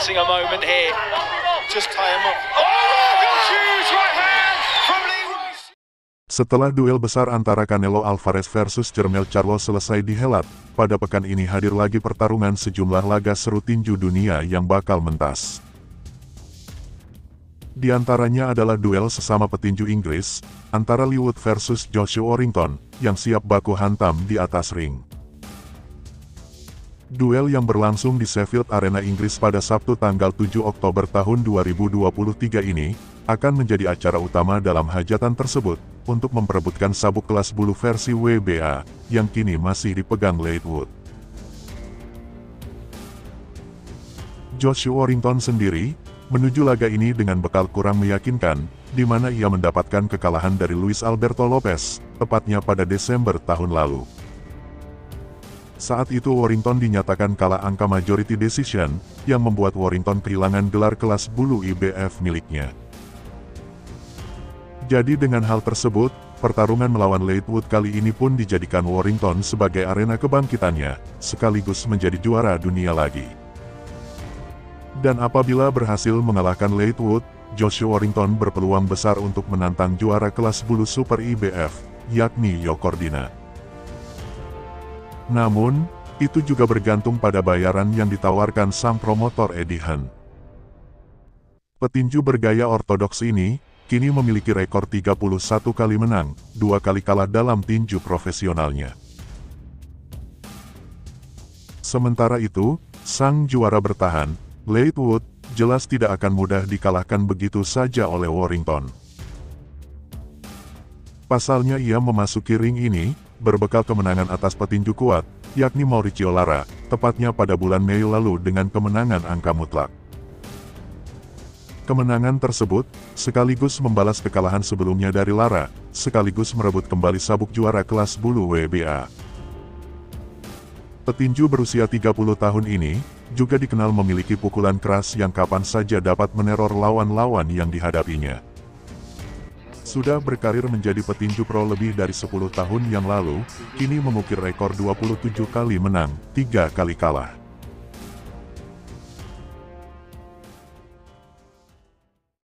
missing a moment here. Just tie him up. Oh, gosh, huge right hand from Lee Weiss. Setelah duel besar antara Canelo Alvarez versus Jermell Charlo selesai dihelat, pada pekan ini hadir lagi pertarungan sejumlah laga seru tinju dunia yang bakal mentas. Di antaranya adalah duel sesama petinju Inggris, antara Leigh Wood versus Joshua Warrington, yang siap baku hantam di atas ring. Duel yang berlangsung di Sheffield Arena Inggris pada Sabtu tanggal 7 Oktober tahun 2023 ini, akan menjadi acara utama dalam hajatan tersebut, untuk memperebutkan sabuk kelas bulu versi WBA, yang kini masih dipegang Leigh Wood. Joshua Warrington sendiri, menuju laga ini dengan bekal kurang meyakinkan, di mana ia mendapatkan kekalahan dari Luis Alberto Lopez, tepatnya pada Desember tahun lalu. Saat itu Warrington dinyatakan kalah angka majority decision, yang membuat Warrington kehilangan gelar kelas bulu IBF miliknya. Jadi dengan hal tersebut, pertarungan melawan Leigh Wood kali ini pun dijadikan Warrington sebagai arena kebangkitannya, sekaligus menjadi juara dunia lagi. Dan apabila berhasil mengalahkan Leigh Wood, Joshua Warrington berpeluang besar untuk menantang juara kelas bulu super IBF, yakni Yokordina. Namun, itu juga bergantung pada bayaran yang ditawarkan sang promotor Eddie Hearn. Petinju bergaya ortodoks ini, kini memiliki rekor 31 kali menang, 2 kali kalah dalam tinju profesionalnya. Sementara itu, sang juara bertahan, Leigh Wood, jelas tidak akan mudah dikalahkan begitu saja oleh Warrington. Pasalnya ia memasuki ring ini, berbekal kemenangan atas petinju kuat, yakni Mauricio Lara, tepatnya pada bulan Mei lalu dengan kemenangan angka mutlak. Kemenangan tersebut, sekaligus membalas kekalahan sebelumnya dari Lara, sekaligus merebut kembali sabuk juara kelas bulu WBA. Petinju berusia 30 tahun ini, juga dikenal memiliki pukulan keras yang kapan saja dapat meneror lawan-lawan yang dihadapinya. Sudah berkarir menjadi petinju pro lebih dari 10 tahun yang lalu, kini mengukir rekor 27 kali menang, 3 kali kalah.